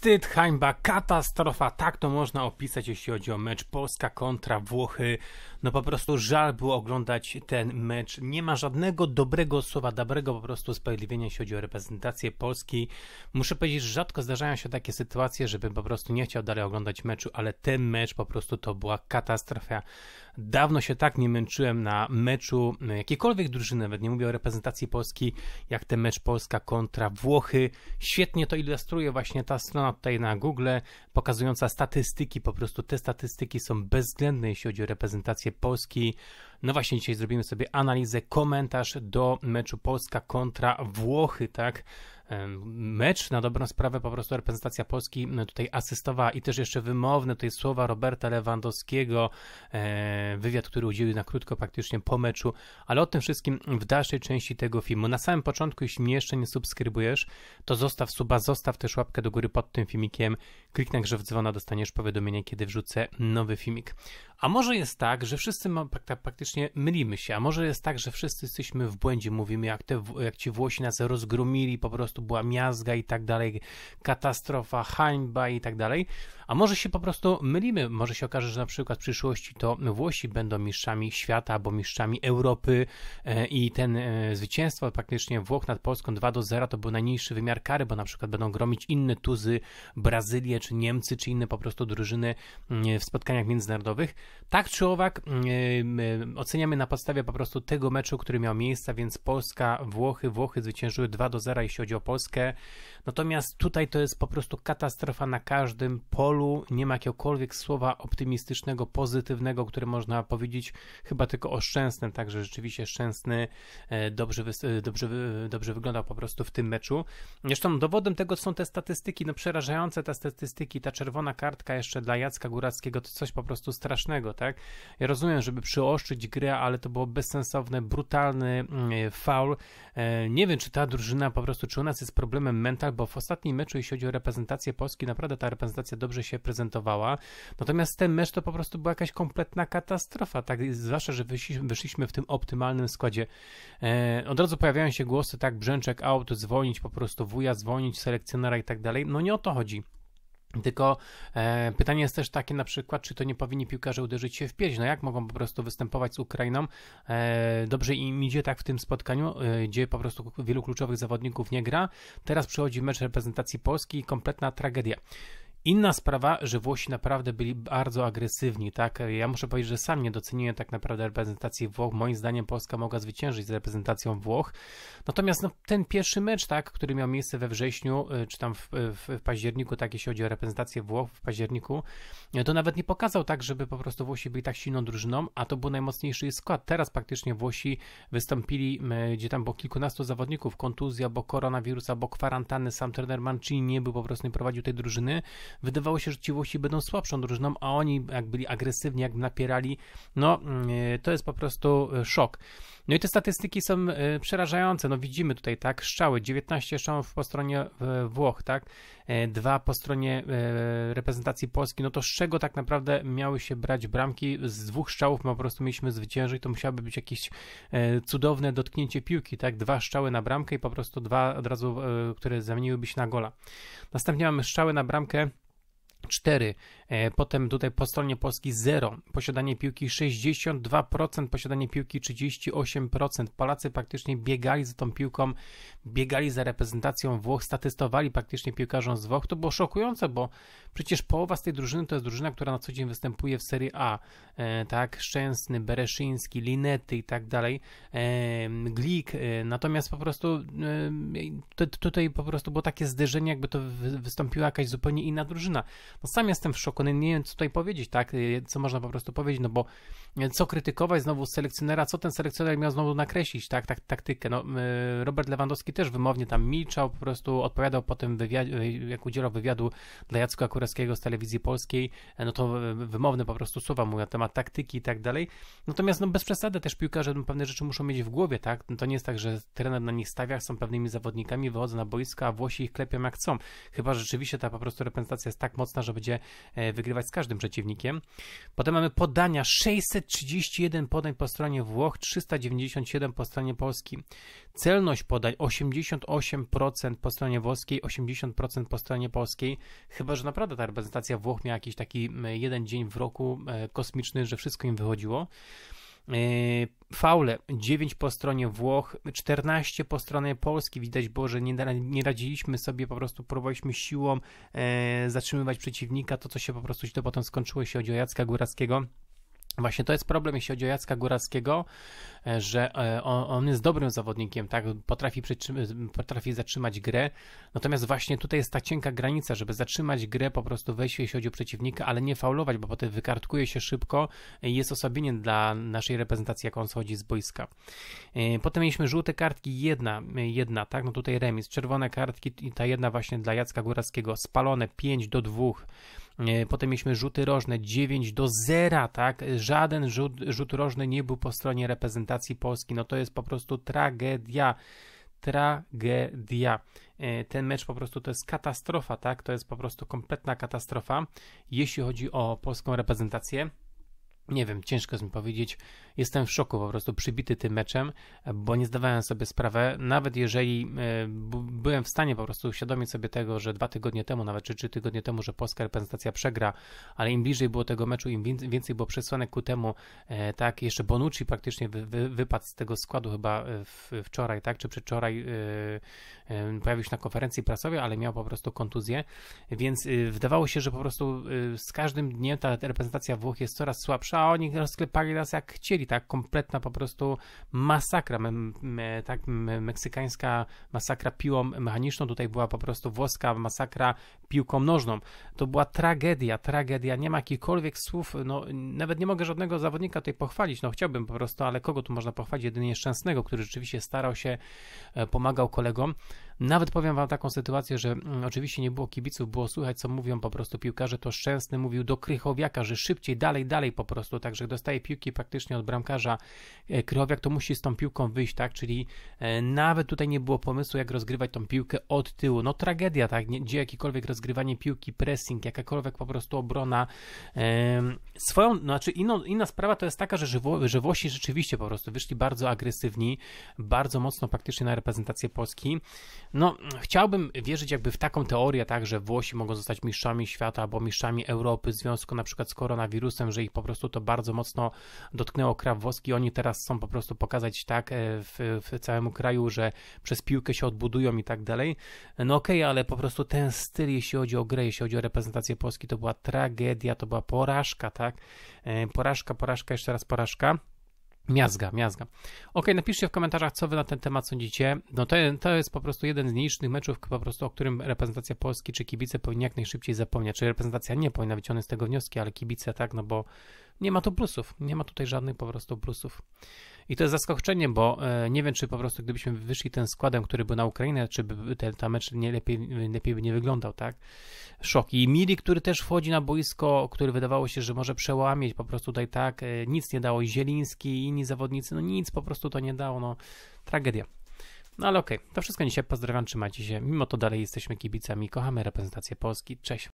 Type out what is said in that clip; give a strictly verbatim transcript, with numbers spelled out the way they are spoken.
Wstyd, hańba, katastrofa, tak to można opisać, jeśli chodzi o mecz Polska kontra Włochy. No po prostu żal było oglądać ten mecz. Nie ma żadnego dobrego słowa, dobrego po prostu usprawiedliwienia, jeśli chodzi o reprezentację Polski. Muszę powiedzieć, że rzadko zdarzają się takie sytuacje, żebym po prostu nie chciał dalej oglądać meczu, ale ten mecz po prostu to była katastrofa. Dawno się tak nie męczyłem na meczu jakiejkolwiek drużyny, nawet nie mówię o reprezentacji Polski, jak ten mecz Polska kontra Włochy. Świetnie to ilustruje właśnie ta strona tutaj na Google, pokazująca statystyki, po prostu te statystyki są bezwzględne, jeśli chodzi o reprezentację Polski. No właśnie, dzisiaj zrobimy sobie analizę, komentarz do meczu Polska kontra Włochy, tak? Mecz, na dobrą sprawę, po prostu reprezentacja Polski tutaj asystowała i też jeszcze wymowne tutaj słowa Roberta Lewandowskiego, wywiad, który udzielił na krótko praktycznie po meczu, ale o tym wszystkim w dalszej części tego filmu. Na samym początku, jeśli mnie jeszcze nie subskrybujesz, to zostaw suba, zostaw też łapkę do góry pod tym filmikiem, kliknij grzew dzwona, dostaniesz powiadomienie, kiedy wrzucę nowy filmik. A może jest tak, że wszyscy praktycznie mylimy się, a może jest tak, że wszyscy jesteśmy w błędzie, mówimy jak, te, jak ci Włosi nas rozgromili, po prostu była miazga i tak dalej, katastrofa, hańba i tak dalej, a może się po prostu mylimy, może się okaże, że na przykład w przyszłości to Włosi będą mistrzami świata albo mistrzami Europy e, i ten e, zwycięstwo praktycznie Włoch nad Polską dwa do zera to był najniższy wymiar kary, bo na przykład będą gromić inne tuzy, Brazylię czy Niemcy, czy inne po prostu drużyny e, w spotkaniach międzynarodowych. Tak czy owak e, e, oceniamy na podstawie po prostu tego meczu, który miał miejsce, więc Polska, Włochy, Włochy zwyciężyły dwa do zera, jeśli chodzi o Polskę. Natomiast tutaj to jest po prostu katastrofa na każdym polu. Nie ma jakiegokolwiek słowa optymistycznego, pozytywnego, które można powiedzieć chyba tylko o Szczęsnym, także rzeczywiście Szczęsny dobrze, dobrze, dobrze wyglądał po prostu w tym meczu. Zresztą dowodem tego są te statystyki, no przerażające te statystyki, ta czerwona kartka jeszcze dla Jacka Górackiego to coś po prostu strasznego, tak? Ja rozumiem, żeby przyostrzyć grę, ale to było bezsensowne, brutalny faul. Nie wiem, czy ta drużyna po prostu, czy u nas jest problemem mental, bo w ostatnim meczu, jeśli chodzi o reprezentację Polski, naprawdę ta reprezentacja dobrze się prezentowała, natomiast ten mecz to po prostu była jakaś kompletna katastrofa, tak, zwłaszcza, że wyszliśmy, wyszliśmy w tym optymalnym składzie. E, od razu pojawiają się głosy, tak, Brzęczek out, zwolnić po prostu wuja, zwolnić selekcjonera i tak dalej, no nie o to chodzi. Tylko e, pytanie jest też takie na przykład, czy to nie powinni piłkarze uderzyć się w pierś, no jak mogą po prostu występować z Ukrainą, e, dobrze im idzie tak w tym spotkaniu, e, gdzie po prostu wielu kluczowych zawodników nie gra, teraz przychodzi mecz reprezentacji Polski i kompletna tragedia. Inna sprawa, że Włosi naprawdę byli bardzo agresywni, tak? Ja muszę powiedzieć, że sam nie doceniłem tak naprawdę reprezentacji Włoch. Moim zdaniem Polska mogła zwyciężyć z reprezentacją Włoch. Natomiast no, ten pierwszy mecz, tak, który miał miejsce we wrześniu, czy tam w, w, w październiku, tak, jeśli chodzi o reprezentację Włoch w październiku, to nawet nie pokazał tak, żeby po prostu Włosi byli tak silną drużyną, a to był najmocniejszy skład. Teraz praktycznie Włosi wystąpili, gdzie tam było kilkunastu zawodników, kontuzja, bo koronawirusa, bo kwarantanny, sam trener Mancini nie był, po prostu nie prowadził tej drużyny. Wydawało się, że ci Włosi będą słabszą drużyną, a oni jak byli agresywni, jak napierali, no to jest po prostu szok. No i te statystyki są przerażające, no widzimy tutaj, tak, strzały, dziewiętnaście strzałów po stronie Włoch, tak, dwa po stronie reprezentacji Polski, no to z czego tak naprawdę miały się brać bramki? Z dwóch strzałów po prostu mieliśmy zwyciężyć, to musiałoby być jakieś cudowne dotknięcie piłki, tak, dwa strzały na bramkę i po prostu dwa od razu, które zamieniłyby się na gola. Następnie mamy strzały na bramkę, cztery, potem tutaj po stronie Polski zero, posiadanie piłki sześćdziesiąt dwa procent, posiadanie piłki trzydzieści osiem procent, Polacy praktycznie biegali za tą piłką, biegali za reprezentacją Włoch, statystowali praktycznie piłkarzom z Włoch, to było szokujące, bo przecież połowa z tej drużyny to jest drużyna, która na co dzień występuje w Serie A, e, tak, Szczęsny, Bereszyński, Linetti i tak dalej, e, Glik, e, natomiast po prostu e, tutaj po prostu było takie zderzenie, jakby to wy, wystąpiła jakaś zupełnie inna drużyna. No sam jestem w szoku, no nie wiem co tutaj powiedzieć, tak, co można po prostu powiedzieć, no bo co krytykować znowu selekcjonera, co ten selekcjoner miał znowu nakreślić, tak, tak taktykę, no Robert Lewandowski też wymownie tam milczał, po prostu odpowiadał potem wywiadzie, jak udzielał wywiadu dla Jacka Kurskiego z telewizji polskiej, no to wymowne po prostu słowa mówił na temat taktyki i tak dalej, natomiast no bez przesady też piłkarze no, pewne rzeczy muszą mieć w głowie, tak, no, to nie jest tak, że trener na nich stawia, są pewnymi zawodnikami, wychodzą na boisko, a Włosi ich klepią jak chcą, chyba że rzeczywiście ta po prostu reprezentacja jest tak mocna, że że będzie wygrywać z każdym przeciwnikiem. Potem mamy podania, sześćset trzydzieści jeden podań po stronie Włoch, trzysta dziewięćdziesiąt siedem po stronie Polski. Celność podań osiemdziesiąt osiem procent po stronie włoskiej, osiemdziesiąt procent po stronie polskiej. Chyba że naprawdę ta reprezentacja Włoch miała jakiś taki jeden dzień w roku kosmiczny, że wszystko im wychodziło. Faule dziewięć po stronie Włoch, czternaście po stronie Polski. Widać było, że nie, nie radziliśmy sobie, po prostu próbowaliśmy siłą e, zatrzymywać przeciwnika. To, co się po prostu źle potem skończyło, jeśli chodzi o Jacka Góralskiego. Właśnie to jest problem, jeśli chodzi o Jacka Góralskiego, że on jest dobrym zawodnikiem, tak, potrafi, potrafi zatrzymać grę, natomiast właśnie tutaj jest ta cienka granica, żeby zatrzymać grę, po prostu wejść, jeśli chodzi o przeciwnika, ale nie faulować, bo potem wykartkuje się szybko i jest osłabieniem dla naszej reprezentacji, jak on schodzi z boiska. Potem mieliśmy żółte kartki, jedna, jedna, tak, no tutaj remis, czerwone kartki i ta jedna właśnie dla Jacka Góralskiego, spalone pięć do dwóch. Potem mieliśmy rzuty rożne dziewięć do zera, tak? Żaden rzut, rzut rożny nie był po stronie reprezentacji Polski. No to jest po prostu tragedia. Tragedia. Ten mecz po prostu to jest katastrofa, tak? To jest po prostu kompletna katastrofa, jeśli chodzi o polską reprezentację. Nie wiem, ciężko jest mi powiedzieć. Jestem w szoku, po prostu przybity tym meczem, bo nie zdawałem sobie sprawy, nawet jeżeli e, byłem w stanie po prostu uświadomić sobie tego, że dwa tygodnie temu, nawet czy trzy tygodnie temu, że polska reprezentacja przegra, ale im bliżej było tego meczu, im więcej było przesłanek ku temu, e, tak, jeszcze Bonucci praktycznie wy, wy, wypadł z tego składu chyba w, wczoraj, tak, czy przedwczoraj e, e, pojawił się na konferencji prasowej, ale miał po prostu kontuzję, więc e, wydawało się, że po prostu e, z każdym dniem ta reprezentacja Włoch jest coraz słabsza, a oni rozklepali nas jak chcieli, tak, kompletna po prostu masakra, me, me, tak, me, meksykańska masakra piłą mechaniczną, tutaj była po prostu włoska masakra piłką nożną, to była tragedia, tragedia, nie ma jakichkolwiek słów, no, nawet nie mogę żadnego zawodnika tutaj pochwalić, no chciałbym po prostu, ale kogo tu można pochwalić, jedynie Szczęsnego, który rzeczywiście starał się, pomagał kolegom. Nawet powiem wam taką sytuację, że mm, oczywiście nie było kibiców, było słychać, co mówią po prostu piłkarze, to Szczęsny mówił do Krychowiaka, że szybciej, dalej, dalej po prostu, także dostaje piłki praktycznie od bramkarza. E, Krychowiak to musi z tą piłką wyjść, tak, czyli e, nawet tutaj nie było pomysłu, jak rozgrywać tą piłkę od tyłu, no tragedia, tak, nie, gdzie jakiekolwiek rozgrywanie piłki, pressing, jakakolwiek po prostu obrona. E, swoją, znaczy inną, inna sprawa to jest taka, że, Wło, że Włosi rzeczywiście po prostu wyszli bardzo agresywni, bardzo mocno praktycznie na reprezentację Polski. No, chciałbym wierzyć jakby w taką teorię, tak, że Włosi mogą zostać mistrzami świata albo mistrzami Europy w związku na przykład z koronawirusem, że ich po prostu to bardzo mocno dotknęło kraw włoski. Oni teraz chcą po prostu pokazać tak w, w całemu kraju, że przez piłkę się odbudują i tak dalej. No okej, okay, ale po prostu ten styl, jeśli chodzi o grę, jeśli chodzi o reprezentację Polski, to była tragedia, to była porażka, tak? Porażka, porażka, jeszcze raz porażka. Miazga, miazga. Ok, napiszcie w komentarzach, co wy na ten temat sądzicie. No to, to jest po prostu jeden z nielicznych meczów, po prostu, o którym reprezentacja Polski czy kibice powinni jak najszybciej zapomnieć. Czy reprezentacja nie powinna wyciągnąć z tego wnioski, ale kibice tak, no bo nie ma tu plusów. Nie ma tutaj żadnych po prostu plusów. I to jest zaskoczenie, bo e, nie wiem, czy po prostu gdybyśmy wyszli tym składem, który był na Ukrainę, czy by ten ta mecz nie lepiej, lepiej by nie wyglądał, tak? Szok. I Mili, który też wchodzi na boisko, który wydawało się, że może przełamieć po prostu tutaj tak, e, nic nie dało. I Zieliński i inni zawodnicy, no nic po prostu to nie dało, no tragedia. No ale okej, okay. To wszystko dzisiaj, pozdrawiam, trzymajcie się. Mimo to dalej jesteśmy kibicami, kochamy reprezentację Polski. Cześć.